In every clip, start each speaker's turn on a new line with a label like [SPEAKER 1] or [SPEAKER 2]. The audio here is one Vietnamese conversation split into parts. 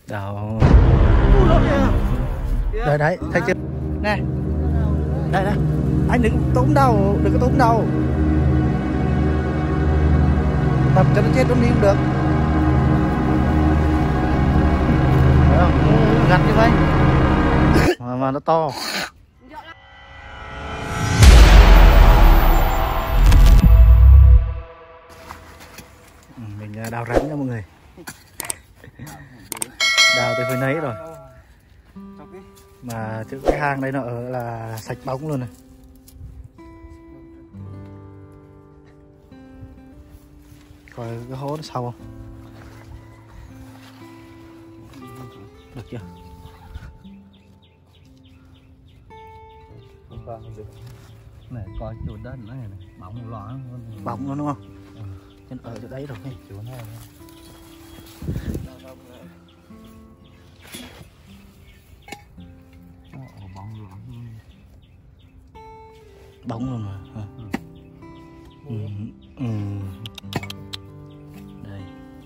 [SPEAKER 1] Đâu. Đây đấy, thấy chưa? Nè. Đây đây. Anh đừng túm đâu, đừng có túm đâu. Đập cho nó chết luôn đi cũng được. Thấy không? Gắn như vậy. Mà nó to. Mình đào rắn nha mọi người. Đào từ hồi nấy rồi. Mà chứ cái hang đây nó ở là sạch bóng luôn này. Coi cái hố nó sâu không? Được chưa?
[SPEAKER 2] Này coi chỗ đất này bóng loáng luôn.
[SPEAKER 1] Bóng luôn đúng không? Trên ở chỗ đấy rồi.
[SPEAKER 2] Chỗ này. Bóng loáng.
[SPEAKER 1] Bóng luôn mà. Đây.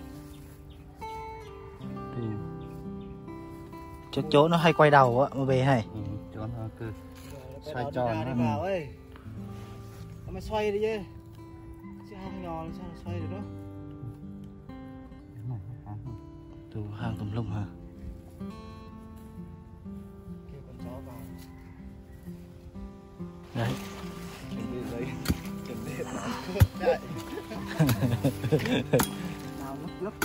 [SPEAKER 1] Chỗ nó hay quay đầu á mà về hay.
[SPEAKER 2] Chỗ nó cứ xoay tròn
[SPEAKER 3] đi vào ấy. Mày xoay đi chứ. Chứ hang nhỏ sao nó xoay được đó.
[SPEAKER 1] Từ hang tùm lum hả?
[SPEAKER 3] Kêu con chó vào.
[SPEAKER 1] Đấy.
[SPEAKER 3] Chuẩn bị nó chạy. Nào lấp.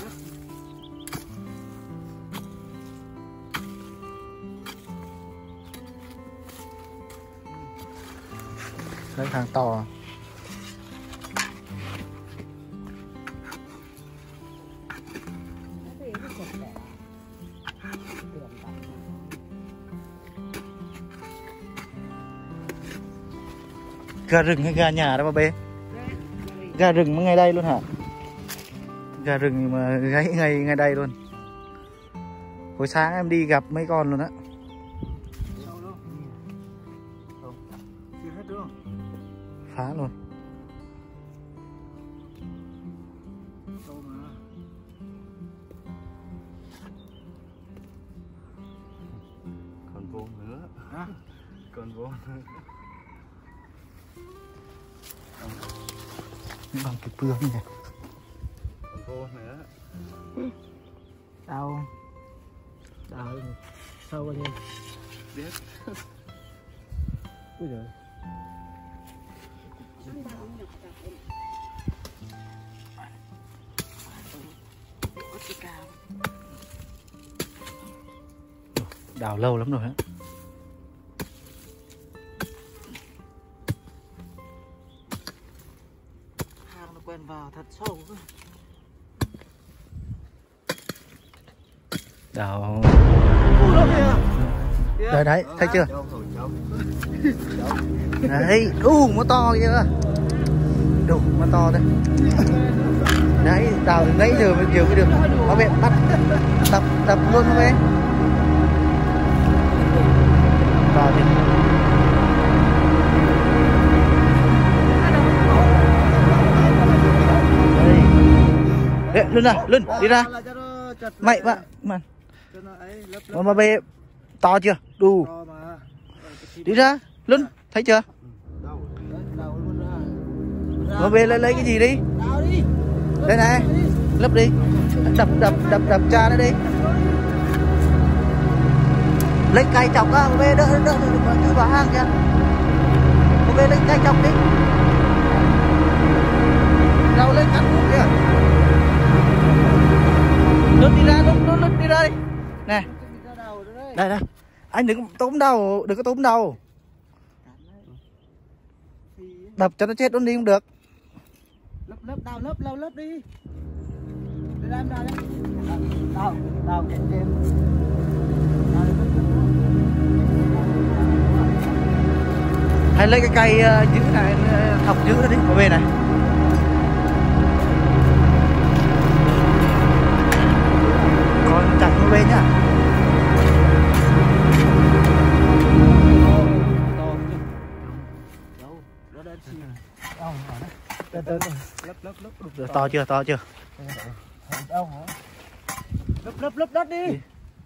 [SPEAKER 1] Đấy hang to. Gà rừng hay gà nhà đó bà bê? Gà rừng mà ngay đây luôn hả? Gà rừng mà gáy ngay đây luôn. Hồi sáng em đi gặp mấy con luôn á. Phá luôn.
[SPEAKER 2] Còn vô nữa. Còn vô nữa.
[SPEAKER 1] Bằng cái bương này.
[SPEAKER 2] Còn vô nữa.
[SPEAKER 3] Đau. Đau sâu vào đi.
[SPEAKER 2] Biết.
[SPEAKER 3] Ui giời.
[SPEAKER 1] Đào lâu lắm rồi á.
[SPEAKER 3] Hang nó quen vào thật sâu cơ.
[SPEAKER 1] Đào. Đây đấy, thấy chưa? Đấy, đu nó to kia. Đu nó to đấy. Đấy, đào nãy giờ mới được. Nó bị bắt tập luôn không em? Vào đi. Đây. Lên nào, lên, đi ra. Mày bạn, mà bê to chưa? Đu. Đi ra, lên, thấy chưa? Mà bê lấy cái gì đi? Đây này, lấp đi. Đập cha nó đi. Lấy cây chọc á, bê đỡ chứ vào hang kìa. Bê lấy cây chọc đi. Đâu lấy cắt cút kìa. Lướt đi ra, lướt đi ra đi. Nè. Đây. Anh đừng túm đâu, đừng có túm đâu. Đập cho nó chết luôn đi cũng được.
[SPEAKER 3] Lấp đi. Để làm nào đấy. Đào trên.
[SPEAKER 1] Hay lấy cái cây giữ này, thọc giữ nó đi, ở bên này. Còn chặt nó bên nhá. To chưa?
[SPEAKER 3] Lấp đất đi.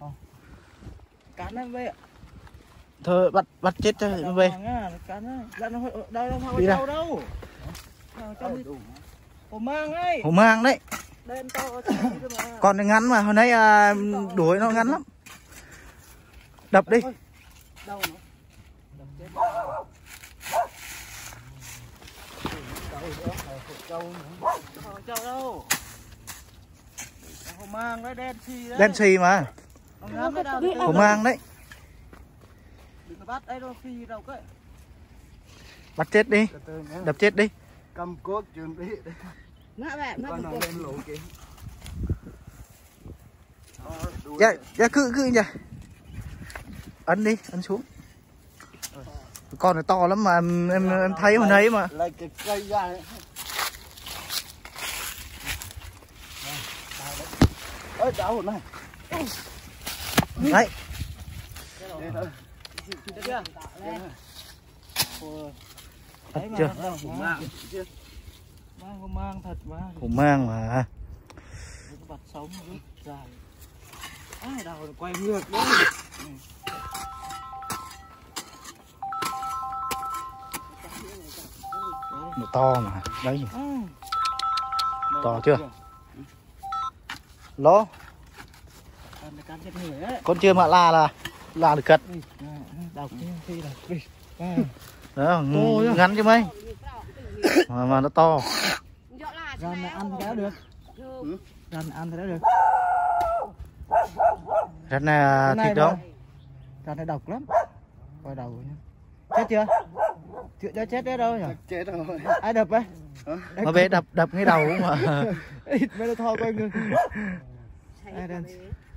[SPEAKER 3] cắn em về.
[SPEAKER 1] Thôi bắt chết cho nó về.
[SPEAKER 3] Cắn đấy. Dạ nó đâu
[SPEAKER 1] Đi ra.
[SPEAKER 3] đâu. Hồ mang ấy.
[SPEAKER 1] Hồ mang đấy.
[SPEAKER 3] Đen to mà.
[SPEAKER 1] Con này ngắn mà hồi nãy đuổi nó ngắn lắm. Đập đi.
[SPEAKER 3] Đâu nó? Đập chết. Châu đâu? Hồ mang đấy, đen xì đấy.
[SPEAKER 1] Đen xì mà. Hồ mang đấy.
[SPEAKER 3] Đừng có bắt đấy đâu, phi đâu cái.
[SPEAKER 1] Bắt chết đi. Đập chết đi.
[SPEAKER 2] Cầm cốt chuẩn bị.
[SPEAKER 4] Nạ mẹ, nạ
[SPEAKER 2] Con nó lên lỗ kìa.
[SPEAKER 1] Dạ cứ nhỉ. Ấn đi, ấn xuống. Con này to lắm mà em thấy hồi nãy mà.
[SPEAKER 2] Lấy cái cây ra ấy. Ơi cháu này.
[SPEAKER 1] Đấy. Thật chưa?
[SPEAKER 3] Hồ mang thật mà.
[SPEAKER 1] Hồ mang mà.
[SPEAKER 3] Bật sống rất dài. Ai đầu quay ngược đấy.
[SPEAKER 1] Nó to mà. Đấy. To chưa? Ló. Con chưa mà là được cật.
[SPEAKER 3] Đọc khi là
[SPEAKER 1] Đó, ngắn chứ mấy. Mà nó to.
[SPEAKER 3] Rắn này ăn thì đã được. Rắn ăn thì đã được.
[SPEAKER 1] Rắn này thịt đâu?
[SPEAKER 3] Rắn này độc lắm. Quay đầu nhá. Chết chưa? Chưa chết đấy đâu nhỉ?
[SPEAKER 2] Chết rồi.
[SPEAKER 3] Ai đập ấy?
[SPEAKER 1] Nó bé đập cái đầu mà.
[SPEAKER 3] Ít mấy nó to quay ngược. Ai đen.